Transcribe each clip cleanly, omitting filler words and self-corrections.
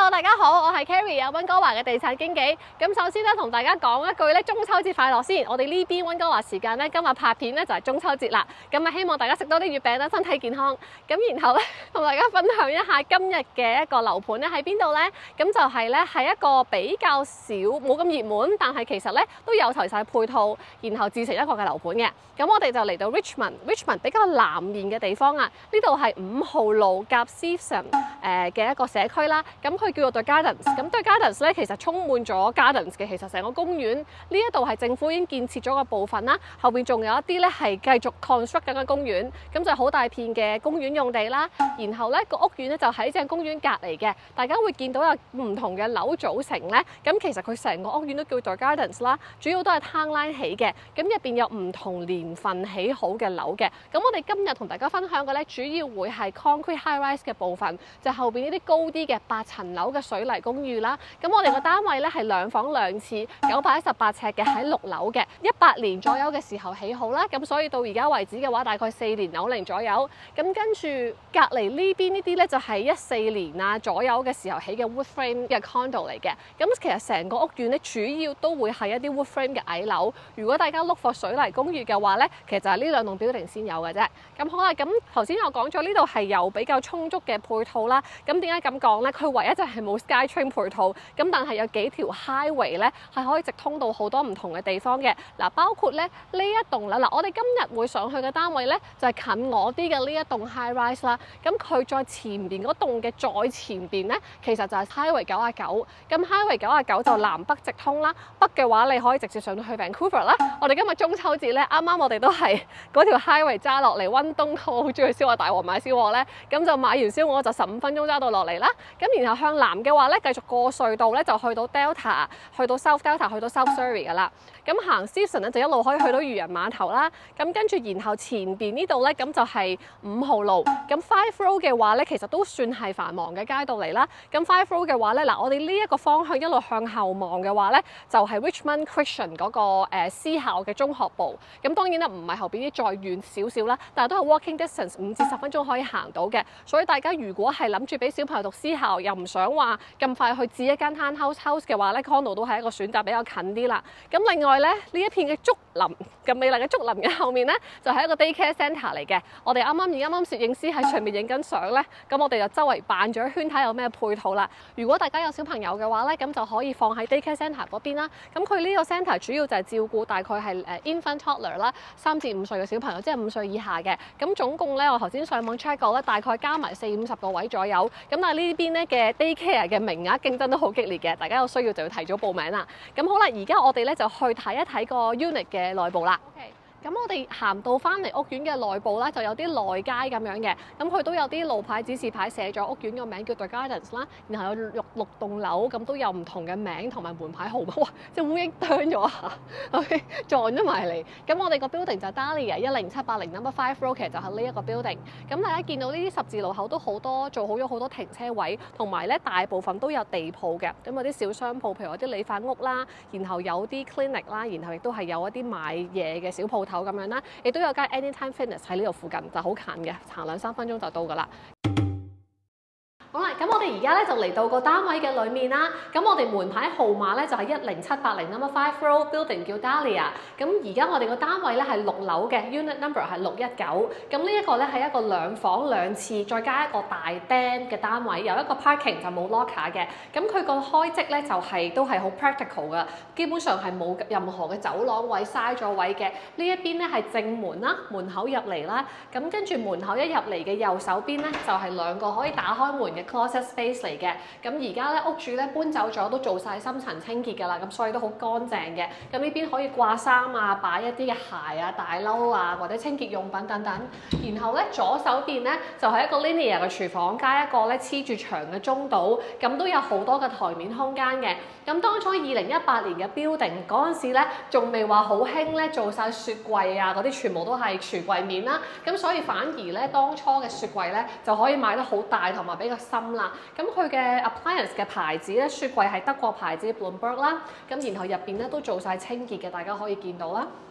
Hello， 大家好，我係 Carrie 啊，溫哥華嘅地產經紀。咁首先咧，同大家講一句咧，中秋節快樂先。我哋呢邊溫哥華時間咧，今日拍片咧就係中秋節啦。咁啊，希望大家食多啲月餅啦，身體健康。咁然後咧，同大家分享一下今日嘅一個樓盤咧喺邊度咧？咁就係咧係一個比較少冇咁熱門，但係其實咧都有齊晒配套，然後自成一個嘅樓盤嘅。咁我哋就嚟到 Richmond 比較南面嘅地方啊。呢度係5號路夾 Season 嘅一個社區啦。咁佢叫做 The Gardens， 咁 The Gardens 咧其實充滿咗 gardens 嘅，其實成個公園呢一度係政府已經建設咗個部分啦，後邊仲有一啲咧係繼續 construct 緊嘅公園，咁就好大片嘅公園用地啦。然後咧個屋苑咧就喺正公園隔離嘅，大家會見到有唔同嘅樓組成咧。咁其實佢成個屋苑都叫 The Gardens 啦，主要都係 town line 起嘅，咁入邊有唔同年份起好嘅樓嘅。咁我哋今日同大家分享嘅咧，主要會係 concrete high rise 嘅部分，就後邊呢啲高啲嘅8層樓嘅水泥公寓啦。咁我哋個單位咧係2房2廁，918尺嘅，喺6樓嘅，18年左右嘅時候起好啦。咁所以到而家為止嘅話，大概4年樓齡左右。咁跟住隔離呢邊呢啲咧就係14年啊左右嘅時候起嘅 wood frame 嘅 condo 嚟嘅。咁其實成個屋苑咧主要都會係一啲 wood frame 嘅矮樓。如果大家 look for 水泥公寓嘅話咧，其實就係呢2棟 building 先有嘅啫。咁好啦，咁頭先我講咗呢度係有比較充足嘅配套啦。咁點解咁講咧？佢唯一就係冇 SkyTrain 配套，咁但係有幾條 highway 咧係可以直通到好多唔同嘅地方嘅。嗱，包括咧呢一棟啦，嗱我哋今日會上去嘅單位咧就係近我啲嘅呢一棟 high rise 啦。咁佢再前邊嗰棟嘅再前邊咧，其實就係 Highway 99。咁 Highway 99就南北直通啦，北嘅話你可以直接上到去 Vancouver 啦。我哋今日中秋節咧，啱啱我哋都係嗰條 highway 揸落嚟溫東，我好中意燒鵝大王買燒鵝咧，咁就買完燒鵝就15分鐘揸到落嚟啦。咁然後向南嘅話咧，繼續過隧道咧就去到 Delta， 去到 South Delta， 去到 South Surrey 噶啦。咁行 Season 咧就一路可以去到漁人碼頭啦。咁跟住然後前邊呢度咧，咁就係5號路。咁 Five Road 嘅話咧，其實都算係繁忙嘅街道嚟啦。咁 Five Road 嘅話咧，嗱我哋呢一個方向一路向後望嘅話咧，就係 Richmond Christian 嗰個私校嘅中學部。咁當然啦，唔係後邊啲再遠少少啦，但係都係 walking distance 5至10分鐘可以行到嘅。所以大家如果係諗住俾小朋友讀私校，又唔想話咁快去置一間 townhouse 嘅話咧 ，condo 都係一個選擇比較近啲啦。咁另外咧，呢一片嘅竹林咁美麗嘅竹林嘅後面咧，就係一個 daycare centre 嚟嘅。我哋啱啱攝影師喺上面影緊相咧，咁我哋就周圍扮咗一圈睇有咩配套啦。如果大家有小朋友嘅話咧，咁就可以放喺 daycare centre 嗰邊啦。咁佢呢個 centre 主要就係照顧大概係infant toddler 啦，3至5歲嘅小朋友，即係5歲以下嘅。咁總共咧，我頭先上網 check 過咧，大概加埋40-50個位左右。咁但係呢邊咧嘅 daycare 嘅名額競爭都好激烈嘅，大家有需要就要提早報名啦。咁好啦，而家我哋咧就去睇一睇個 unit 嘅內部啦。Okay. 咁我哋行到翻嚟屋苑嘅內部咧，就有啲內街咁樣嘅。咁佢都有啲路牌指示牌寫咗屋苑個名叫 The Gardens 啦。然後有六棟樓，咁都有唔同嘅名同埋門牌號碼。哇！隻烏蠅啄咗下，撞咗埋嚟。咁我哋個 building 就係 Dahlia 10780 No. 5 Road， 其實就係呢一個 building。咁大家見到呢啲十字路口都好多做好咗好多停車位，同埋咧大部分都有地鋪嘅。咁有啲小商鋪，譬如有啲理髮屋啦，然後有啲 clinic 啦，然後亦都係有一啲買嘢嘅小鋪頭咁樣啦，亦都有間 Anytime Fitness 喺呢度附近，就好近嘅，行2-3分鐘就到㗎啦。好啦，咁我哋而家咧就嚟到個單位嘅裏面啦。咁我哋門牌號碼咧就係10780 No. 5 Road Building 叫 Dahlia。咁而家我哋個單位咧係6樓嘅 unit number 係619。咁呢一個咧係一個2房2廁，再加一個大廳嘅單位，有一個 parking 就冇 locker 嘅。咁佢個開則咧就都係好 practical 嘅，基本上係冇任何嘅走廊位嘥咗位嘅。呢一邊咧係正門啦，門口入嚟啦。咁跟住門口一入嚟嘅右手邊咧就係2個可以打開門嘅closet space 嚟嘅。咁而家咧屋主咧搬走咗，都做晒深層清潔㗎啦，咁所以都好乾淨嘅。咁呢邊可以掛衫啊，擺一啲嘅鞋啊、大褸啊，或者清潔用品等等。然後咧左手邊咧就係一個 linear 嘅廚房，加一個咧黐住牆嘅中島，咁都有好多嘅台面空間嘅。咁當初2018年嘅 building 嗰陣時咧，仲未話好興咧做晒雪櫃啊，嗰啲全部都係櫥櫃面啦。咁所以反而咧當初嘅雪櫃咧就可以買得好大同埋比較深啦。咁佢嘅 appliance 嘅牌子咧，雪櫃係德國牌子 Bloomberg 啦。咁然後入邊咧都做晒清潔嘅，大家可以見到啦。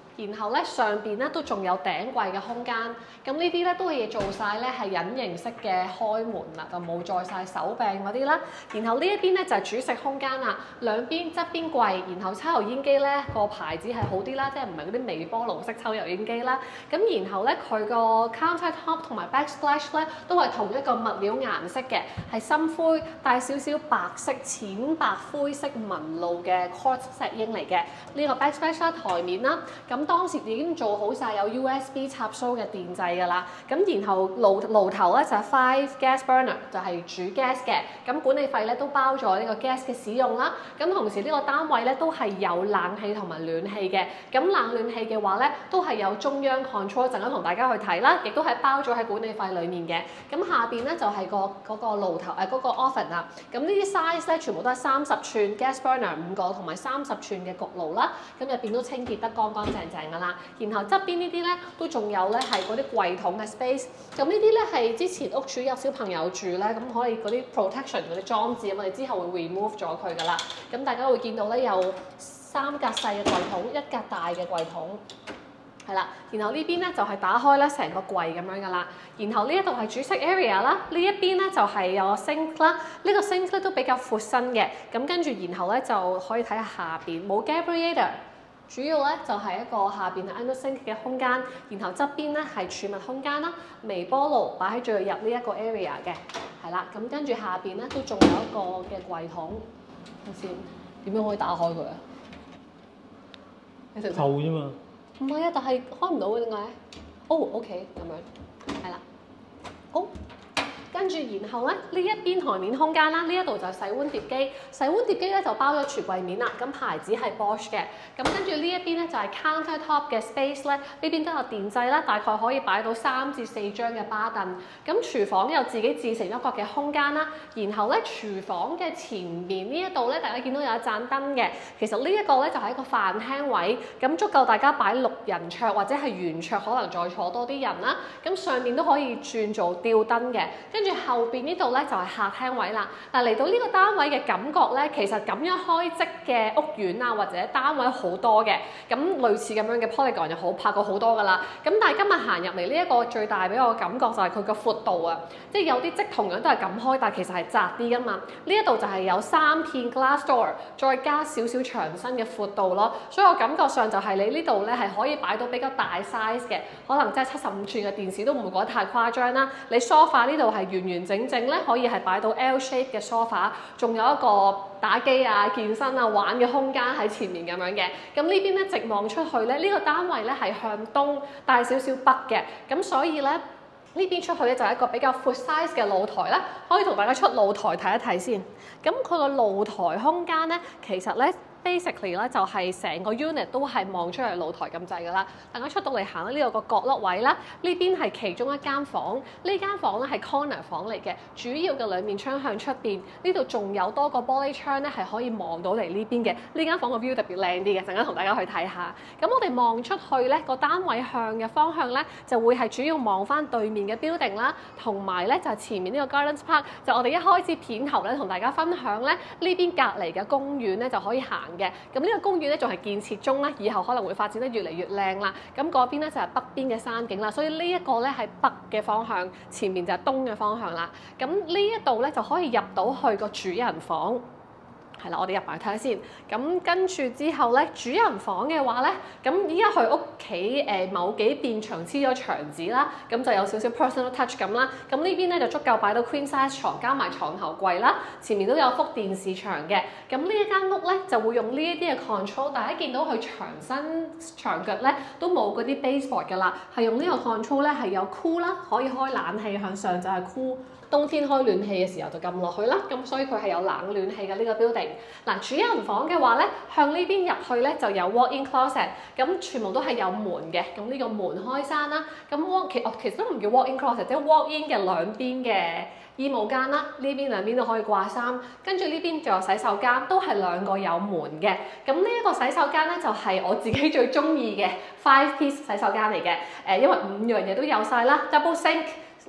然後咧上邊咧都仲有頂櫃嘅空間，咁呢啲咧都係做晒咧係隱形式嘅開門啦，就冇載晒手柄嗰啲啦。然後呢一邊咧就係主食空間啦，兩邊側邊櫃，然後抽油煙機咧個牌子係好啲啦，即係唔係嗰啲微波爐式抽油煙機啦。咁然後咧佢個 counter top 同埋 backsplash 咧都係同一個物料顏色嘅，係深灰帶少少白色、淺白灰色紋路嘅 quartz 石英嚟嘅。呢個 backsplash 啦台面啦，咁當時已經做好晒有 USB 插蘇嘅電掣㗎啦。咁然後爐頭咧就係 5 gas burner， 就係煮 gas 嘅。咁管理費咧都包咗呢個 gas 嘅使用啦。咁同時呢個單位咧都係有冷氣同埋暖氣嘅。咁冷暖氣嘅話咧都係有中央 control， 陣間同大家去睇啦，亦都係包咗喺管理費裡面嘅。咁下邊咧就係嗰個爐頭嗰個 oven 啦。咁呢啲 size 咧全部都係30寸 gas burner 5個同埋30寸嘅焗爐啦。咁入邊都清潔得乾乾淨淨㗎啦。然後側邊呢啲咧都仲有咧係嗰啲櫃桶嘅 space。咁呢啲咧係之前屋主有小朋友住咧，咁可以嗰啲 protection 嗰啲裝置，我哋之後會 remove 咗佢㗎啦。咁大家會見到咧有3格細嘅櫃桶，1格大嘅櫃桶。係啦，然後呢邊咧就係打開咧成個櫃咁樣㗎啦。然後呢一度係煮食 area 啦，呢一邊咧就係有個 sink 啦。呢個 sink 咧都比較闊身嘅。咁跟住然後咧就可以睇下下邊冇 Gabriator， 主要咧就係一個下邊係 under sink 嘅空間。然後側邊咧係儲物空間啦，微波爐擺喺最入呢一個 area 嘅。係啦，咁跟住下邊咧都仲有一個嘅櫃桶。睇先點樣可以打開佢啊？你食臭啫嘛。 唔係啊，但係開唔到嘅點解？哦 ，OK， 咁樣，係啦，好。跟住然後咧，呢一邊台面空間啦，呢一度就係洗碗碟機。洗碗碟機咧就包咗櫥櫃面啦，咁牌子係 Bosch 嘅。咁跟住呢一邊咧就係 counter top 嘅 space 咧，呢邊都有電掣啦，大概可以擺到3至4張嘅巴凳。咁廚房有自己自成一個嘅空間啦。然後咧廚房嘅前面呢一度咧，大家見到有一盞燈嘅。其實呢一個咧就係一個飯廳位，咁足夠大家擺6人桌或者係圓桌，可能再坐多啲人啦。咁上面都可以轉做吊燈嘅。跟住後邊呢度咧就係客廳位啦。嗱，嚟到呢個單位嘅感覺咧，其實咁樣開則嘅屋苑啊或者單位好多嘅，咁類似咁樣嘅 Polygon 又好拍過好多㗎啦。咁但係今日行入嚟呢一個最大俾我嘅感覺就係佢個闊度啊，即係有啲則同樣都係咁開，但係其實係窄啲㗎嘛。呢一度就係有3片 glass door， 再加少少長身嘅闊度咯。所以我感覺上就係你呢度咧係可以擺到比較大 size 嘅，可能即係75寸嘅電視都唔會覺得太誇張啦。你 sofa 呢度係完整整咧，可以係擺到 L shape 嘅 sofa， 仲有一個打機啊、健身啊、玩嘅空間喺前面咁樣嘅。咁呢邊咧直望出去咧，呢個單位咧係向東帶少少北嘅，咁所以咧呢邊出去咧就係一個比較闊 size 嘅露台啦。可以同大家出露台睇一睇先。咁佢個露台空間咧，其實咧basically咧就係成個 unit 都係望出嚟露台咁滯㗎啦。大家出到嚟行呢度個角落位啦，呢邊係其中一間房，呢間房咧係 corner 房嚟嘅，主要嘅兩面窗向出邊，呢度仲有多個玻璃窗咧係可以望到嚟呢邊嘅。呢間房個 view 特別靚啲嘅，陣間同大家去睇下。咁我哋望出去咧個單位向嘅方向咧就會係主要望翻對面嘅 building 啦，同埋咧就係前面呢個 Gardens Park， 就我哋一開始片頭咧同大家分享咧呢邊隔離嘅公園咧就可以行嘅。咁呢個公園咧仲係建設中啦，以後可能會發展得越嚟越靚啦。咁嗰邊咧就係北邊嘅山景啦，所以呢一個咧係北嘅方向，前面就係東嘅方向啦。咁呢一度咧就可以入到去個主人房。係啦，我哋入埋睇下先。咁跟住之後咧，主人房嘅話咧，咁依家佢屋企某幾邊牆黐咗牆紙啦，咁就有少少 personal touch 咁啦。咁呢邊咧就足夠擺到 queen size 床加埋床頭櫃啦。前面都有幅電視牆嘅。咁呢一間屋咧就會用呢一啲嘅 control。大家見到佢牆身牆腳咧都冇嗰啲 baseboard 㗎啦，係用呢個 control 咧係有 cool 啦，可以開冷氣向上就係 cool。冬天開暖氣嘅時候就撳落去啦，咁所以佢係有冷暖氣嘅呢個 building。嗱，主人房嘅話咧，向呢邊入去咧就有 walk-in closet， 咁全部都係有門嘅，咁呢個門開閂啦。咁其實都唔叫 walk-in closet， 即係 walk-in 嘅兩邊嘅衣帽間啦，呢邊兩邊都可以掛衫。跟住呢邊仲有洗手間，都係兩個有門嘅。咁呢一個洗手間咧就係我自己最中意嘅 5-piece 洗手間嚟嘅。因為5樣嘢都有晒啦 ，double sink。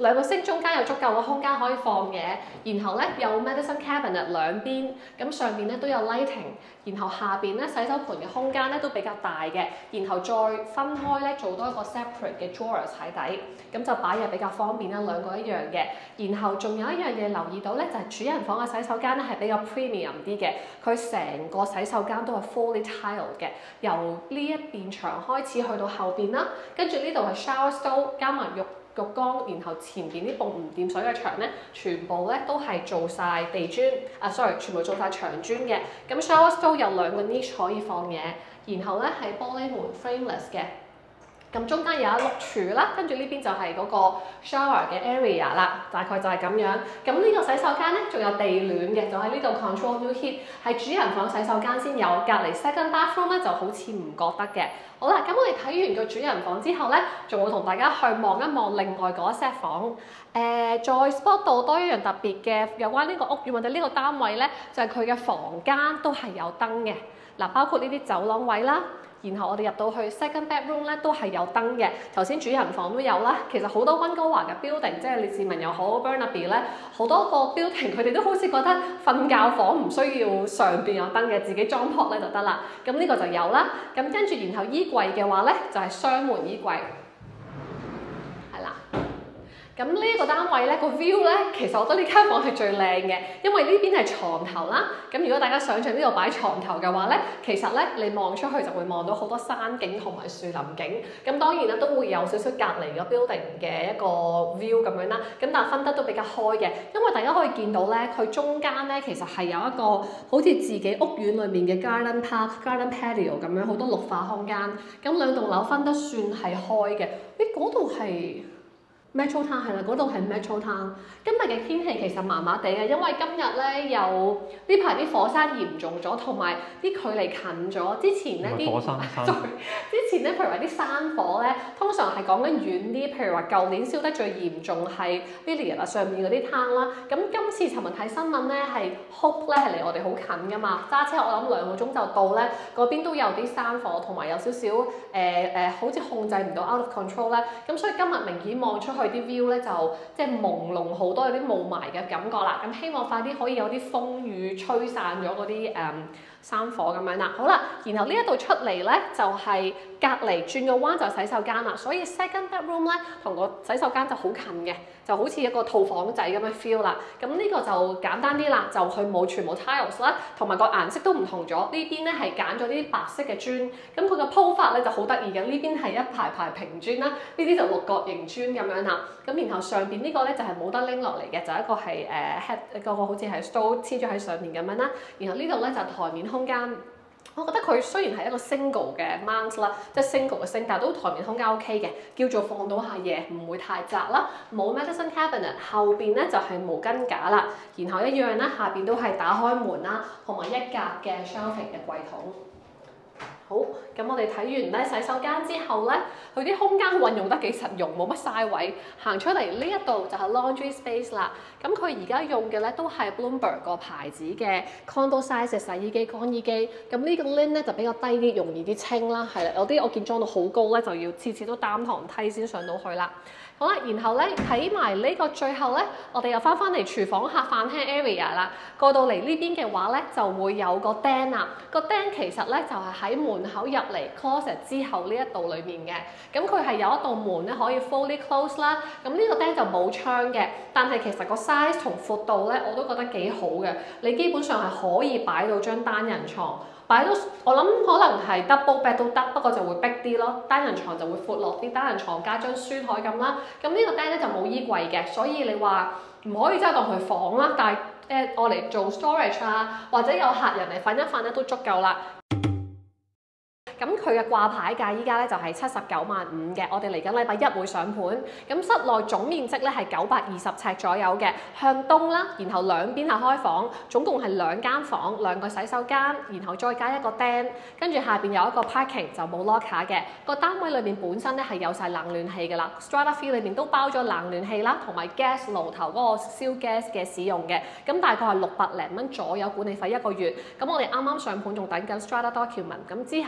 兩個星中間有足夠嘅空間可以放嘢，然後咧有 medicine cabinet 兩邊，咁上邊咧都有 lighting， 然後下邊咧洗手盆嘅空間咧都比較大嘅，然後再分開咧做多一個 separate 嘅 drawers 喺底，咁就擺嘢比較方便啦，兩個一樣嘅。然後仲有一樣嘢留意到咧，就係主人房嘅洗手間咧係比較 premium 啲嘅，佢成個洗手間都係 fully tiled 嘅，由呢一邊牆開始去到後邊啦，跟住呢度係 shower stall 加埋浴缸，然後前邊啲泵唔掂水嘅牆咧，全部咧都係做晒地磚，全部做晒牆磚嘅。咁 shower stall 有兩個 niche 可以放嘢，然後咧係玻璃門 frameless 嘅。咁中間有一碌柱啦，跟住呢邊就係嗰個 shower 嘅 area 啦，大概就係咁樣。咁呢個洗手間咧仲有地暖嘅，就喺呢度 control new heat， 係主人房洗手間先有，隔離 second bathroom 咧就好似唔覺得嘅。好啦，咁我哋睇完個主人房之後咧，仲會同大家去望一望另外嗰一 set 房。再 spot 到多一樣特別嘅有關呢個屋苑或者呢個單位咧，就係佢嘅房間都係有燈嘅。嗱，包括呢啲走廊位啦。然後我哋入到去 second bedroom 咧，都係有燈嘅。頭先主人房都有啦。其實好多溫哥華嘅 building， 即係列治文又好 Burnaby 咧，好多個 building 佢哋都好似覺得瞓覺房唔需要上邊有燈嘅，自己裝撲咧就得啦。咁呢個就有啦。咁跟住然後衣櫃嘅話咧，就係雙門衣櫃，係啦。咁呢一個單位咧，個 view 咧，其實我覺得呢間房係最靚嘅，因為呢邊係床頭啦。咁如果大家想像呢度擺床頭嘅話咧，其實咧你望出去就會望到好多山景同埋樹林景。咁當然啦，都會有少少隔離個 building 嘅一個 view 咁樣啦。咁但係分得都比較開嘅，因為大家可以見到咧，佢中間咧其實係有一個好似自己屋苑裏面嘅 garden park、garden patio 咁樣，好多綠化空間。咁兩棟樓分得算係開嘅。嗰度係Metro Town 係啦，嗰度係 Metro Town。今日嘅天氣其實麻麻地嘅，因為今日咧有呢排啲火山嚴重咗，同埋啲距離近咗。之前咧啲之前咧，譬如話啲山火咧，通常係講緊遠啲。譬如話舊年燒得最嚴重係 Lillooet 上面嗰啲灘啦。咁今次尋日睇新聞咧，係 Hope 咧係離我哋好近噶嘛，揸車我諗2個鐘就到咧。嗰邊都有啲山火，同埋有少少好似控制唔到 out of control 咧。咁所以今日明顯望出去啲 view 咧就即係朦朧好多，有啲霧霾嘅感覺啦。咁希望快啲可以有啲風雨吹散咗嗰啲山火咁樣啦。好啦，然後呢一度出嚟咧就係隔離轉個彎就係洗手間啦。所以 second bedroom 咧同個洗手間就好近嘅，就好似一個套房仔咁嘅 feel 啦。咁呢個就簡單啲啦，就佢全部 tiles 啦，同埋個顏色都唔同咗。呢邊咧係揀咗啲白色嘅磚，咁佢個鋪法咧就好得意嘅。呢邊係一排排平磚啦，呢啲就六角形磚咁樣啦。咁然後上邊呢個咧就係冇得拎落嚟嘅，就一個係head 一個好似係 stove 黐咗喺上面咁樣啦。然後呢度咧就台面空間，我覺得佢雖然係一個 single 嘅 mount 啦，即係 single 嘅升，但係都台面空間 OK 嘅，叫做放到下嘢，唔會太窄啦。冇 medicine cabinet， 後邊咧就係毛巾架啦，然後一樣啦，下邊都係打開門啦，同埋一格嘅 shelving 嘅櫃桶。好，咁我哋睇完咧洗手間之後咧，佢啲空間運用得幾實用，冇乜嘥位。行出嚟呢一度就係 laundry space 啦。咁佢而家用嘅咧都係 Bloomberg 個牌子嘅 condo size 嘅洗衣機、乾衣機。咁呢個 lid 咧就比較低啲，容易啲清啦。係啦，有啲我見裝到好高咧，就要次次都擔堂梯先上到去啦。好啦，然後咧睇埋呢個最後咧，我哋又翻嚟廚房客飯廳 area 啦。過到嚟呢邊嘅話咧，就會有個釘啦。個釘其實咧就係喺門口入嚟 closet 之後呢一度裏面嘅。咁佢係有一道門咧可以 fully close 啦。咁呢個釘就冇窗嘅，但係其實個 size 同闊度咧我都覺得幾好嘅。你基本上係可以擺到張單人床。擺到我諗可能係 double bed 都得，不過就會逼啲咯。單人床就會闊落啲，單人床加張書台咁啦。咁呢個釘咧就冇衣櫃嘅，所以你話唔可以真係當佢房啦。但係我嚟做 storage 啊，或者有客人嚟瞓一瞓咧都足夠啦。咁佢嘅掛牌價依家咧就係79.5萬嘅，我哋嚟緊禮拜1會上盤。咁室內總面積咧係920尺左右嘅，向東啦，然後兩邊係開房，總共係2間房、2個洗手間，然後再加一個釘，跟住下邊有一個 parking 就冇 locker 嘅。個單位裏面本身咧係有晒冷暖氣㗎啦 ，Strata-free 裏面都包咗冷暖氣啦，同埋 gas 爐頭嗰個燒 gas 嘅使用嘅。咁大概係600零蚊左右管理費1個月。咁我哋啱啱上盤仲等緊 Strata document，咁之後有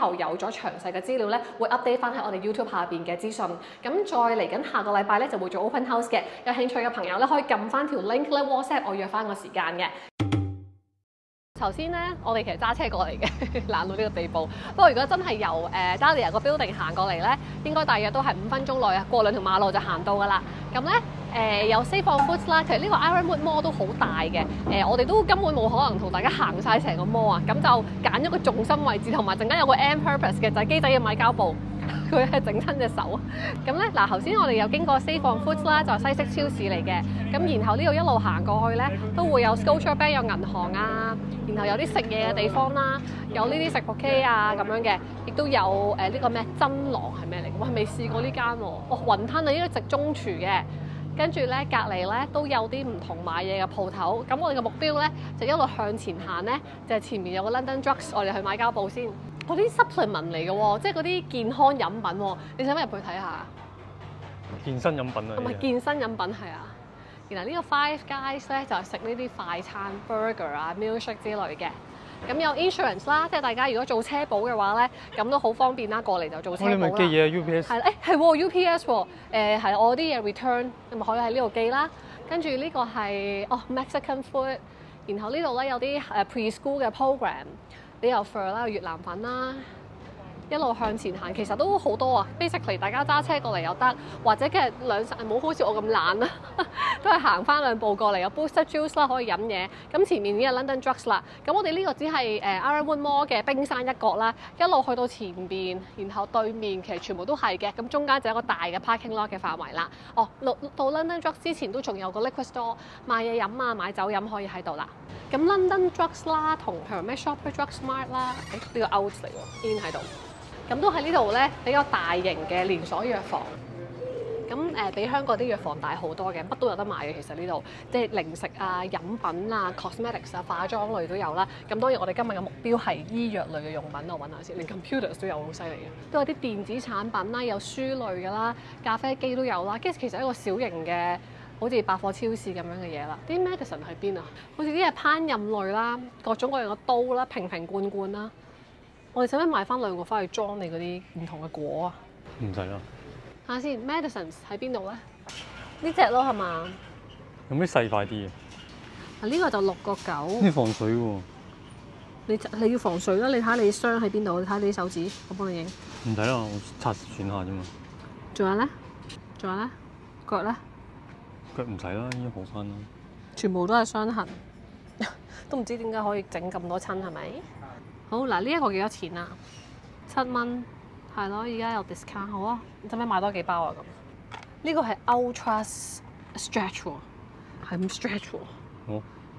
咗詳細嘅資料咧，會 update 翻喺我哋 YouTube 下邊嘅資訊。咁再嚟緊下個禮拜咧就會做 open house 嘅，有興趣嘅朋友咧可以撳翻條 link 咧 WhatsApp 我約翻個時間嘅。頭先咧，我哋其實揸車過嚟嘅，懶到呢個地步。不過如果真係由Dahlia 個 building 行過嚟咧，應該大約都係5分鐘內啊，過2條馬路就行到噶啦。咁咧有 Safe on Foot 啦，其實呢個 Ironwood Mall 都好大嘅。我哋都根本冇可能同大家行晒成個 mall 啊，咁就揀咗個重心位置，同埋陣間有個 M purpose 嘅，就係機仔要買膠布。佢係整親隻手。咁咧嗱，頭先我哋有經過 Safe on Foot 啦，就係西式超市嚟嘅。咁然後呢度一路行過去咧，都會有 Scotiabank 有銀行啊，然後有啲食嘢嘅地方啦，有呢啲食 buffet 啊咁樣嘅，亦都有呢個咩真郎係咩嚟？我係未試過呢間喎。哦，雲吞啊，呢個直中廚嘅。跟住咧，隔離咧都有啲唔同買嘢嘅鋪頭。咁我哋嘅目標咧就一路向前行咧，就係前面有個 London Drugs，我哋去買膠布先。嗰啲 supplement 嚟嘅喎，即係嗰啲健康飲品喎。你想唔想入去睇下？ 健身飲品啊！ 唔係健身飲品係啊。然後呢個 Five Guys 咧就係食呢啲快餐 burger 啊、milkshake 之類嘅。咁有 insurance 啦，即係大家如果做車保嘅話咧，咁都好方便啦。過嚟就做車保啦。 你咪寄嘢 UPS？ 係係喎 UPS 喎。係我啲嘢 return，咁咪可以喺呢度寄啦。跟住呢個係Mexican food， 然後呢度咧有啲preschool 嘅 program。你有 fur 啦，有越南粉啦，一路向前行，其實都好多啊。Basically， 大家揸車過嚟又得，或者嘅冇好似我咁懶啦，都係行翻2步過嚟。有 Booster Juice 啦，可以飲嘢。咁前面已經係 London Drugs 啦。咁我哋呢個只係Ironwood Mall 嘅冰山一角啦，一路去到前邊，然後對面其實全部都係嘅。咁中間就有一個大嘅 parking lot 嘅範圍啦。哦，到 London Drugs 之前都仲有個 liquor store 買嘢飲啊，買酒飲可以喺度啦。咁 London Drugs 啦，同譬如咩 Shopper Drug Smart 啦，呢個 out 嚟喎 ，in 喺度。咁都喺呢度咧，比較大型嘅連鎖藥房。咁比香港啲藥房大好多嘅，乜都有得買嘅。其實呢度即係零食啊、飲品啊、cosmetics 啊、化妝類都有啦。咁當然我哋今日嘅目標係醫藥類嘅用品，我揾下先。連 computers 都有，好犀利嘅。都有啲電子產品啦，有書類㗎啦，咖啡機都有啦。跟住其實一個小型嘅，好似百貨超市咁樣嘅嘢啦。啲 medicine 喺邊啊？好似啲係烹飪類啦，各種各樣嘅刀啦、瓶瓶罐罐啦。我哋使唔使買翻2個翻去裝你嗰啲唔同嘅果啊？ 唔使啦。 睇下先 ，medicines 喺邊度咧？呢隻咯係嘛？ 有咩細塊啲嘅？ 呢個就6個9。 呢防水喎。 你要防水啦！你睇下你箱喺邊度？你睇下你手指，我幫你影。 唔使啦，我擦選下啫嘛。 仲有咧？仲有咧？腳咧？ 腳唔使啦，已經好翻啦。 全部都係傷痕，都唔知點解可以整咁多親係咪？好嗱，呢一個幾多錢啊？7蚊，係咯，而家有 discount， 好啊！你使唔使買多幾包啊？咁呢個係 Ultra Stretch 喎，係咁 stretch 喎。 好。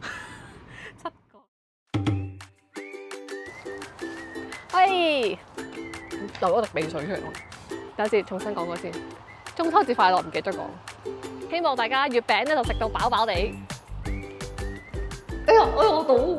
7個。喂，流咗滴鼻水出嚟喎。等陣先，重新講過先。中秋節快樂，唔記得講。希望大家月餅咧就食到飽飽地。哎呀，我倒喎。